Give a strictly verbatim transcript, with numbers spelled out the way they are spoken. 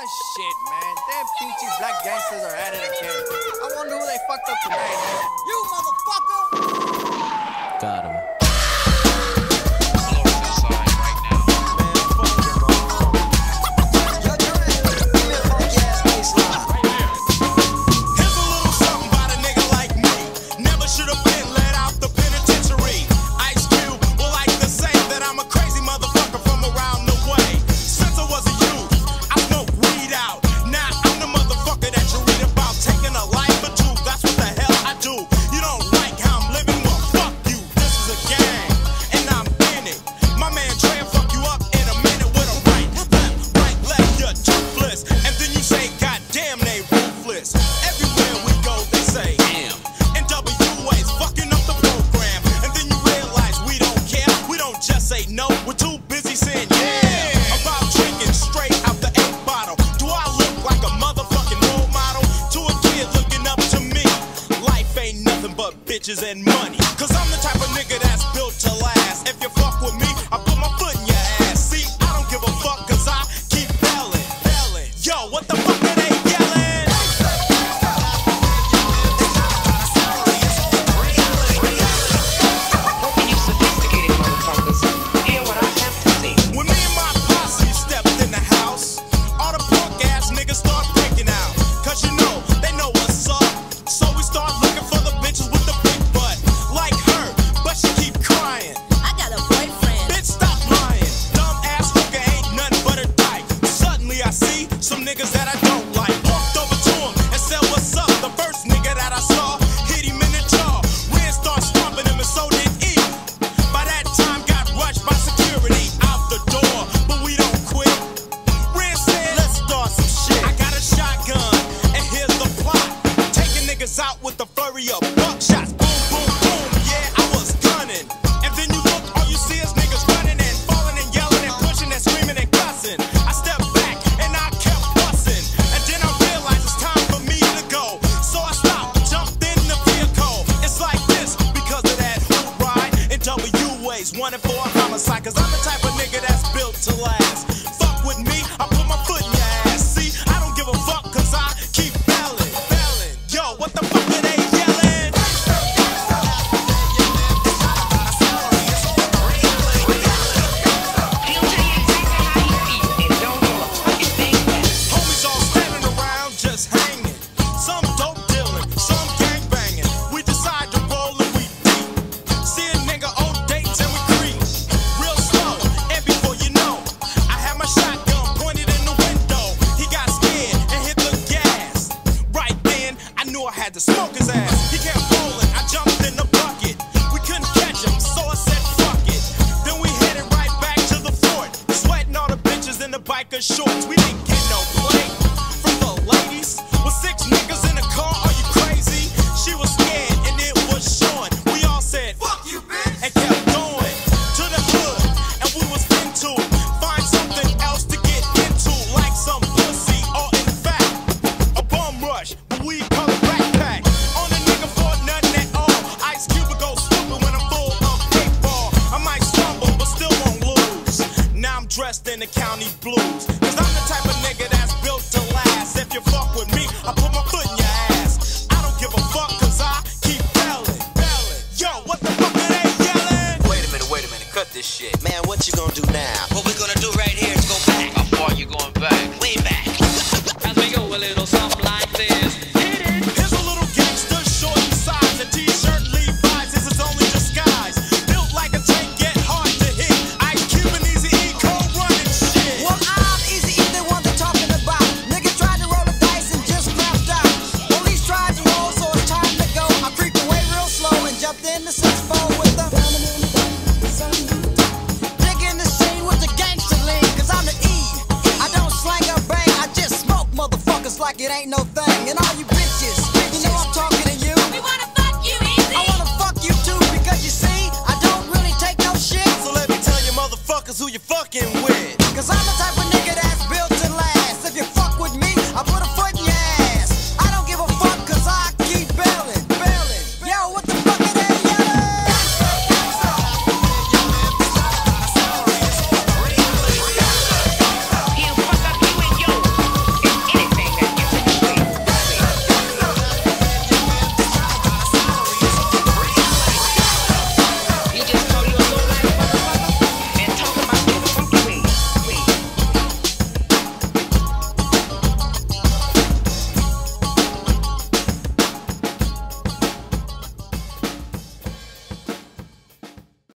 shit, man. Damn peachy black gangsters are at it again. I wonder who they fucked up tonight, man. You motherfucker! Got him. Bitches and money, cause I'm the type of nigga that's built to last. If you fuck with me, I put my foot in your ass. See, I don't give a fuck cause I keep belling, belling. Yo, what the fuck are they yelling? You sophisticated motherfuckers, hear what I have to say. When me and my posse stepped in the house, all the punk ass niggas start breaking out. Cause you know, they know what's up. So we start looking for the bitches with the big butt, like her, but she keep crying. I got a boyfriend. Bitch, stop lying. Dumb ass hooker ain't nothing but a dyke. Suddenly I see some niggas that I don't like. Walked over to him and said, what's up? The first nigga that I saw hit him in the jaw. Ren started stomping him and so did E. By that time got rushed by security out the door, but we don't quit. Ren said, let's start some shit. I got a shotgun and here's the plot. Taking niggas out with the flurry of buckshots. Boom, boom, boom, yeah, I was gunning. And then you look, all you see is niggas running and falling and yelling and pushing and screaming and cussing. I stepped back and I kept busting. And then I realized it's time for me to go. So I stopped, jumped in the vehicle. It's like this because of that hoop ride in W A's wanted for a homicide. Cause I'm the type of nigga that's built to last. Fuck with me, I put my foot in your ass. See, I don't give a fuck cause I keep belling, belling. Yo, what the fuck are they yelling? He'll tell you exactly how you feel and don't give a fucking thing back. Homies all standing around just hanging. Some dope dealing, some gang banging. We decide to roll and we deep. See a nigga on dates and we creep. Real slow, and before you know, I had my shotgun pointed in the window. He got scared and hit the gas. Right then, I knew I had to smoke his ass. He kept rolling, I jumped in the bucket. We couldn't catch him, so I said fuck it. Then we headed right back to the fort, sweating all the bitches in the biker shorts. We didn't get no play from the ladies. With six niggas in the car, are you crazy? She was scared and it was showing. We all said fuck you, bitch, and kept going to the hood. And we was into find something else to get into, like some pussy or in fact a bum rush. But we call it backpack on a nigga for nothing at all. Ice Cube would go stupid when I'm full of eight ball. I might stumble, but still won't lose. Now I'm dressed in the county blues. Cause I'm the type of nigga that's built to last. If you fuck with me, I put my foot in your ass. I don't give a fuck cause I keep belling, belling. Yo, what the fuck are they yelling? Wait a minute, wait a minute. Cut this shit. Man, what you gonna do now? What we're gonna do right here is go back. How far you going back? Way back. As we go a little something like this. Here's a little gangster, short in size. A t-shirt, Levi's is his only disguise. Built like a tank, get hard to hit. Ice Cube and Easy E, cold running shit. Well, I'm Easy E, the one they're talking about. Niggas tried to roll the dice and just crapped out. Police tried to roll, so it's time to go. I creeped away real slow and jumped in the six four with the digging the scene with the gangster lean. Cause I'm the E. I don't slang or bang, I just smoke motherfuckers like it ain't no thing. And all you